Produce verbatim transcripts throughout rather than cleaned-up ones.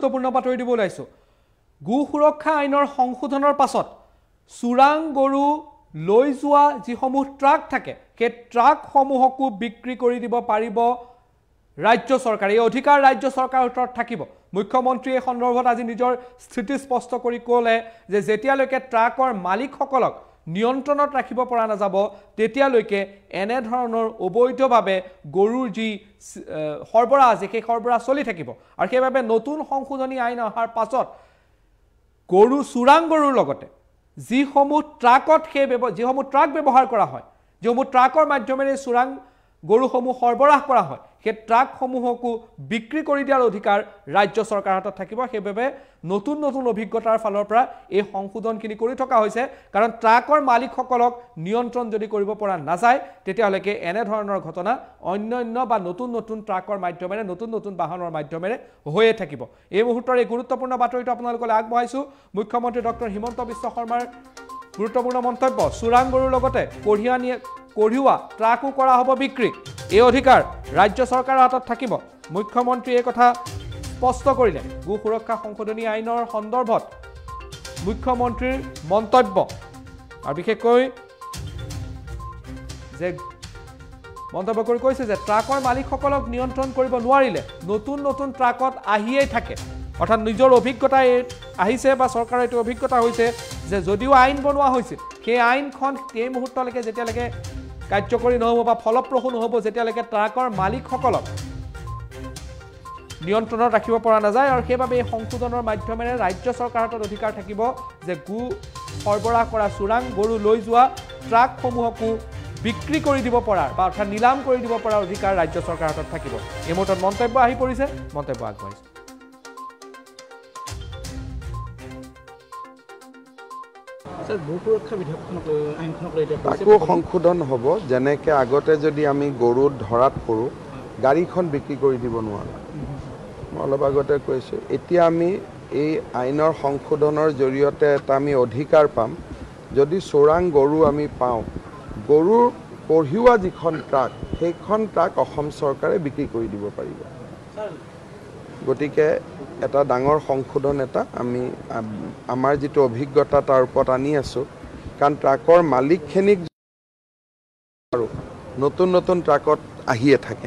গুৰুত্বপূৰ্ণ বাতৰি দিব ওলাইছো গো সুৰক্ষা আইনৰ সংশোধনৰ পাছত চুৰাং গৰু লৈ যোৱা যিসমূহ ট্ৰাক থাকে সেই ট্ৰাক সমূহকো বিক্ৰী কৰি দিব পাৰিব ৰাজ্য চৰকাৰ এই অধিকাৰ ৰাজ্য চৰকাৰৰ ওপৰত থাকিব মুখ্যমন্ত্ৰী এই সন্দৰ্ভত আজি নিজৰ স্থিতি স্পষ্ট কৰি ক'লে যে যেতিয়ালৈকে ট্ৰাকৰ মালিকসকলক নিয়ন্ত্ৰণত ৰাখিব পৰা নাযাব তেতিয়ালৈকে এনে ধৰণৰ অবৈধভাৱে গৰুৰ যি সৰবৰাহ আছে সেই সৰবৰাহ চলি থাকিব আৰু সেইভাবে নতুন সংশোধনী আইন অহাৰ পাছত গৰু চুৰাং গৰুৰ লগতে যিসমূহ ট্ৰাকত সেই যিসমূহ ট্ৰাক ব্যৱহাৰ কৰা হয় যিসমূহ ট্ৰাকৰ মাধ্যমেৰে চুৰাং গৰুসমূহ সৰবৰাহ কৰা হয় সেই ট্ৰাকসমূহকো বিক্ৰী কৰি দিয়াৰ অধিকাৰ ৰাজ্য চৰকাৰৰ হাতত থাকিব সেইভাবে নতুন নতুন অভিজ্ঞতাৰ ফালৰ পৰা এই সংশোধনখিনি কৰি থকা হৈছে কাৰণ ট্ৰাকৰ মালিকসকলক নিয়ন্ত্ৰণ যদি কৰিব পৰা নাযায় তেতিয়ালৈকে এনে ধৰণৰ ঘটনা অন্যান্য বা নতুন নতুন ট্ৰাকৰ মাধ্যমেৰে নতুন নতুন বাহনৰ মাধ্যমেৰে হৈয়ে থাকিব এই মুহূৰ্তৰ এই গুৰুত্বপূৰ্ণ বাতৰিটো আপোনালোকলৈ আগবঢ়াইছো মুখ্যমন্ত্ৰী ডক্টৰ হিমন্ত বিশ্ব শৰ্মাৰ গুৰুত্বপূৰ্ণ মন্তব্য চুৰাং গৰুৰ লগতে কঢ়িয়া নিয়ে কঢ়িওৱা ট্ৰাকো কৰা হ'ব বিক্ৰী এই অধিকাৰ ৰাজ্য চৰকাৰৰ হাতত থাকিব মুখ্যমন্ত্ৰী এই কথা স্পষ্ট কৰিলে গো সুৰক্ষা সংশোধনী আইনৰ সন্দৰ্ভত মুখ্যমন্ত্ৰীৰ মন্তব্য আৰু বিশেষকৈ যে মন্তব্য কৰি কৈছে যে ট্ৰাকৰ মালিকসকলক নিয়ন্ত্ৰণ কৰিব নোৱাৰিলে নতুন নতুন ট্ৰাকত আহিয়েই থাকে অৰ্থাৎ নিজৰ অভিজ্ঞতাই আহিছে বা চৰকাৰৰ এইটো অভিজ্ঞতা হৈছে যে যদিও আইন বনোৱা হৈছিল সেই আইনখন এই মুহূৰ্তলৈকে যেতিয়ালৈকে কাৰ্যকৰী নহ'ব বা ফলপ্ৰসূ নহ'ব যেতিয়ালৈকে ট্ৰাকৰ মালিকসকলক নিয়ন্ত্ৰণত ৰাখিব পৰা নাযায় আৰু সেইবাবে এই সংশোধনৰ মাধ্যমেৰে ৰাজ্য চৰকাৰৰ হাতত অধিকাৰ থাকিব যে গো সৰবৰাহ কৰা চুৰাং গৰু লৈ যোৱা ট্ৰাকসমূহকো বিক্ৰী কৰি দিব পৰাৰ বা অৰ্থাৎ নিলাম কৰি দিব পৰাৰ অধিকাৰ ৰাজ্য চৰকাৰৰ হাতত থাকিব এই মুহূৰ্তত মন্তব্য আহি পৰিছে মন্তব্য আগবঢ়াইছে তাকো সংশোধন হ'ব যেনেকৈ আগতে যদি আমি গৰুত ধৰাত পৰোঁ গাড়ীখন বিক্ৰী কৰি দিব নোৱাৰোঁ মই অলপ আগতে কৈছোঁ এতিয়া আমি এই আইনৰ সংশোধনৰ জৰিয়তে এটা আমি অধিকাৰ পাম যদি চোৰাং গৰু আমি পাওঁ গৰুৰ কঢ়িওৱা যিখন ট্ৰাক সেইখন ট্ৰাক অসম চৰকাৰে বিক্ৰী কৰি দিব পাৰিব গতিকে এটা ডাঙৰ সংশোধন এটা আমি আমাৰ যিটো অভিজ্ঞতা তাৰ ওপৰত আনি আছোঁ কাৰণ ট্ৰাকৰ মালিকখিনিক আৰু নতুন নতুন ট্ৰাকত আহিয়ে থাকে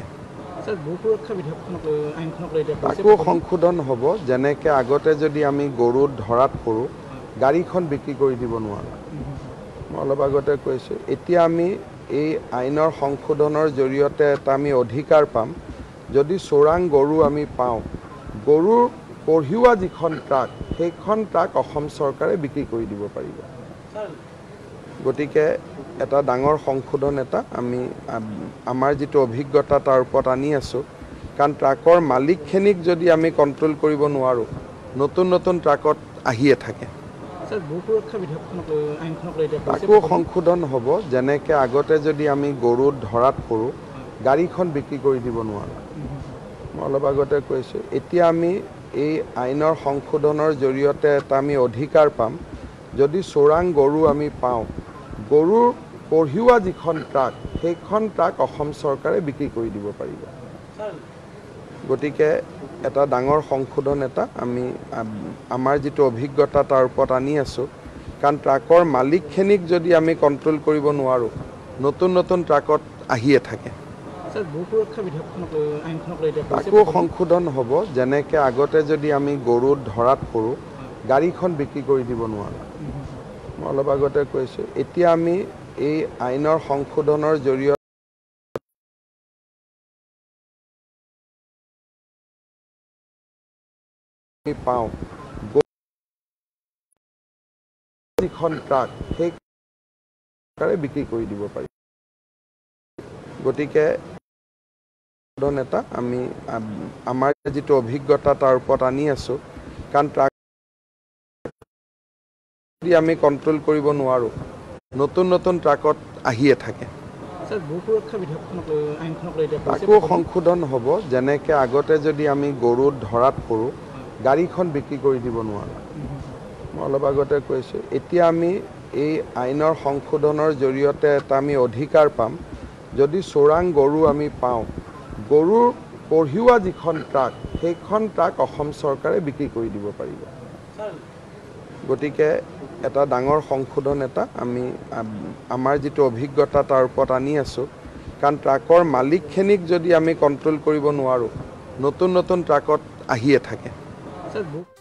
তাকো সংশোধন হ'ব যেনেকৈ আগতে যদি আমি গৰুত ধৰাত পৰোঁ গাড়ীখন বিক্ৰী কৰি দিব নোৱাৰোঁ মই অলপ আগতে কৈছোঁ এতিয়া আমি এই আইনৰ সংশোধনৰ জৰিয়তে এটা আমি অধিকাৰ পাম যদি চোৰাং গৰু আমি পাওঁ গৰুৰ কঢ়িওৱা যিখন ট্ৰাক সেইখন ট্ৰাক অসম চৰকাৰে বিক্ৰী কৰি দিব পাৰিব গতিকে এটা ডাঙৰ সংশোধন এটা আমি আমাৰ যিটো অভিজ্ঞতা তাৰ ওপৰত আনি আছোঁ কাৰণ ট্ৰাকৰ মালিকখিনিক যদি আমি কণ্ট্ৰল কৰিব নোৱাৰোঁ নতুন নতুন ট্ৰাকত আহিয়ে থাকে তাকো সংশোধন হ'ব যেনেকৈ আগতে যদি আমি গৰুত ধৰাত পৰোঁ গাড়ীখন বিক্ৰী কৰি দিব নোৱাৰোঁ মই অলপ আগতে কৈছোঁ এতিয়া আমি এই আইনৰ সংশোধনৰ জৰিয়তে এটা আমি অধিকাৰ পাম যদি চোৰাং গৰু আমি পাওঁ গৰুৰ কঢ়িওৱা যিখন ট্ৰাক সেইখন ট্ৰাক অসম চৰকাৰে বিক্ৰী কৰি দিব পাৰিব গতিকে এটা ডাঙৰ সংশোধন এটা আমি আমাৰ যিটো অভিজ্ঞতা তাৰ ওপৰত আনি আছোঁ কাৰণ ট্ৰাকৰ মালিকখিনিক যদি আমি কণ্ট্ৰল কৰিব নোৱাৰোঁ নতুন নতুন ট্ৰাকত আহিয়ে থাকে তাকো সংশোধন হ'ব যেনেকৈ আগতে যদি আমি গৰুত ধৰাত পৰোঁ গাড়ীখন বিক্ৰী কৰি দিব নোৱাৰোঁ মই অলপ আগতে কৈছোঁ এতিয়া আমি এই আইনৰ সংশোধনৰ জৰিয়তে আমি পাওঁ যিখন ট্ৰাক সেই চৰকাৰে বিক্ৰী কৰি দিব পাৰি গতিকে এটা আমি আমাৰ যিটো অভিজ্ঞতা তাৰ ওপৰত আনি আছোঁ কাৰণ ট্ৰাক যদি আমি কণ্ট্ৰল কৰিব নোৱাৰোঁ নতুন নতুন ট্ৰাকত আহিয়ে থাকে তাকো সংশোধন হ'ব যেনেকৈ আগতে যদি আমি গৰুত ধৰাত পৰোঁ গাড়ীখন বিক্ৰী কৰি দিব নোৱাৰোঁ মই অলপ আগতে কৈছোঁ এতিয়া আমি এই আইনৰ সংশোধনৰ জৰিয়তে এটা আমি অধিকাৰ পাম যদি চোৰাং গৰু আমি পাওঁ গৰুৰ কঢ়িওৱা যিখন ট্ৰাক সেইখন ট্ৰাক অসম চৰকাৰে বিক্ৰী কৰি দিব পাৰিব গতিকে এটা ডাঙৰ সংশোধন এটা আমি আমাৰ যিটো অভিজ্ঞতা তাৰ ওপৰত আনি আছোঁ কাৰণ ট্ৰাকৰ মালিকখিনিক যদি আমি কণ্ট্ৰল কৰিব নোৱাৰোঁ নতুন নতুন ট্ৰাকত আহিয়ে থাকে